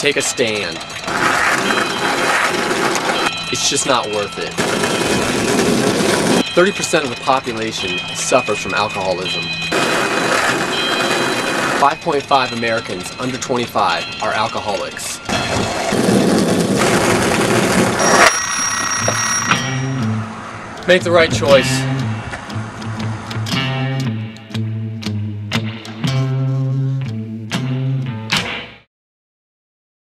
Take a stand. It's just not worth it. 30% of the population suffers from alcoholism. 5.5 Americans under 25 are alcoholics. Make the right choice.